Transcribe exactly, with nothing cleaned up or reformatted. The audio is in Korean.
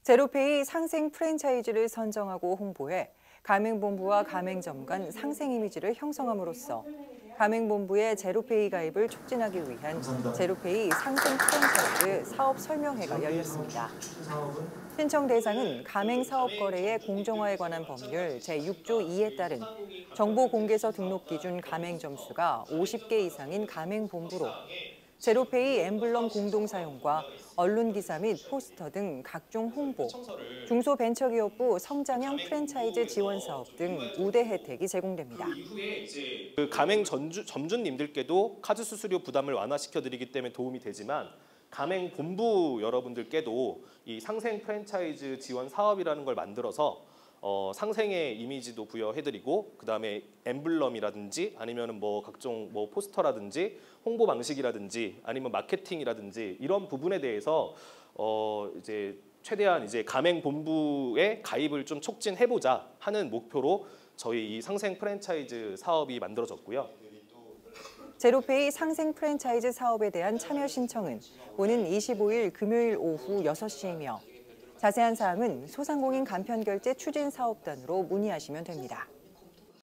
제로페이 상생 프랜차이즈를 선정하고 홍보해 가맹본부와 가맹점 간 상생 이미지를 형성함으로써 가맹본부의 제로페이 가입을 촉진하기 위한 제로페이 상생 프랜차이즈 사업 설명회가 열렸습니다. 신청 대상은 가맹사업거래의 공정화에 관한 법률 제육 조 이에 따른 정보공개서 등록 기준 가맹점 수가 오십 개 이상인 가맹본부로 제로페이 엠블럼 공동사용과 언론기사 및 포스터 등 각종 홍보, 중소벤처기업부 성장형 프랜차이즈 지원 사업 등 우대 혜택이 제공됩니다. 그 가맹 전주, 점주님들께도 카드 수수료 부담을 완화시켜드리기 때문에 도움이 되지만 가맹 본부 여러분들께도 이 상생 프랜차이즈 지원 사업이라는 걸 만들어서 어, 상생의 이미지도 부여해드리고 그 다음에 엠블럼이라든지 아니면은 뭐 각종 뭐 포스터라든지 홍보 방식이라든지 아니면 마케팅이라든지 이런 부분에 대해서 어, 이제 최대한 이제 가맹 본부의 가입을 좀 촉진해보자 하는 목표로 저희 이 상생 프랜차이즈 사업이 만들어졌고요. 제로페이 상생 프랜차이즈 사업에 대한 참여 신청은 오는 이십오 일 금요일 오후 여섯 시이며 자세한 사항은 소상공인 간편결제 추진사업단으로 문의하시면 됩니다.